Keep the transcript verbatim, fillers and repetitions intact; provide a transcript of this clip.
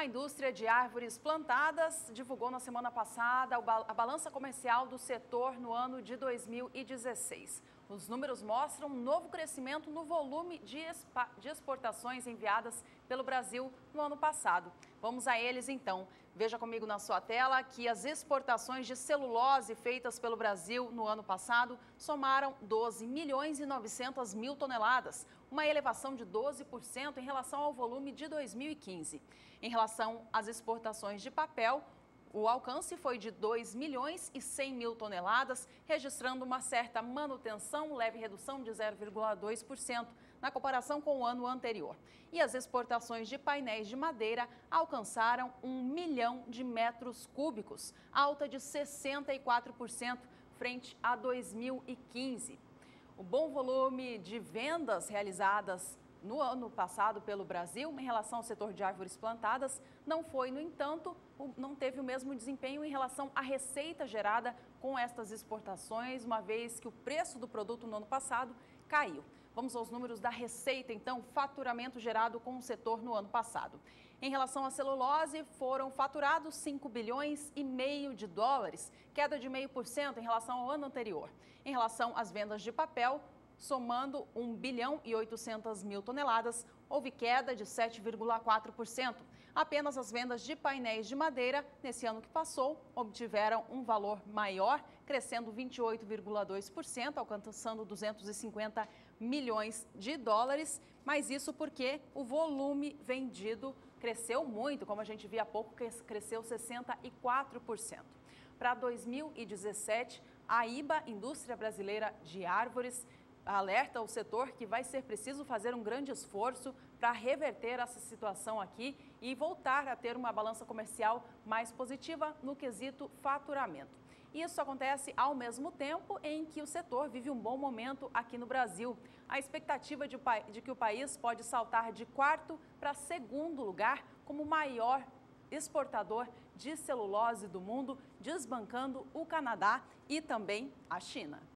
A indústria de árvores plantadas divulgou na semana passada a balança comercial do setor no ano de dois mil e dezesseis. Os números mostram um novo crescimento no volume de exportações enviadas pelo Brasil no ano passado. Vamos a eles então. Veja comigo na sua tela que as exportações de celulose feitas pelo Brasil no ano passado somaram doze milhões e novecentas mil toneladas, uma elevação de doze por cento em relação ao volume de dois mil e quinze. Em relação às exportações de papel, o alcance foi de dois milhões e cem mil toneladas, registrando uma certa manutenção, leve redução de zero vírgula dois por cento na comparação com o ano anterior. E as exportações de painéis de madeira alcançaram um milhão de metros cúbicos, alta de sessenta e quatro por cento frente a dois mil e quinze. O bom volume de vendas realizadas no ano passado pelo Brasil, em relação ao setor de árvores plantadas, não foi, no entanto, não teve o mesmo desempenho em relação à receita gerada com estas exportações, uma vez que o preço do produto no ano passado caiu. Vamos aos números da receita, então, faturamento gerado com o setor no ano passado. Em relação à celulose, foram faturados cinco bilhões e meio de dólares, queda de zero vírgula cinco por cento em relação ao ano anterior. Em relação às vendas de papel, somando um bilhão e oitocentas mil toneladas, houve queda de sete vírgula quatro por cento. Apenas as vendas de painéis de madeira, nesse ano que passou, obtiveram um valor maior, crescendo vinte e oito vírgula dois por cento, alcançando duzentos e cinquenta milhões de dólares, mas isso porque o volume vendido cresceu muito, como a gente viu há pouco, cresceu sessenta e quatro por cento. Para dois mil e dezessete, a I B A, Indústria Brasileira de Árvores, alerta o setor que vai ser preciso fazer um grande esforço para reverter essa situação aqui e voltar a ter uma balança comercial mais positiva no quesito faturamento. Isso acontece ao mesmo tempo em que o setor vive um bom momento aqui no Brasil. A expectativa de, de que o país pode saltar de quarto para segundo lugar como maior exportador de celulose do mundo, desbancando o Canadá e também a China.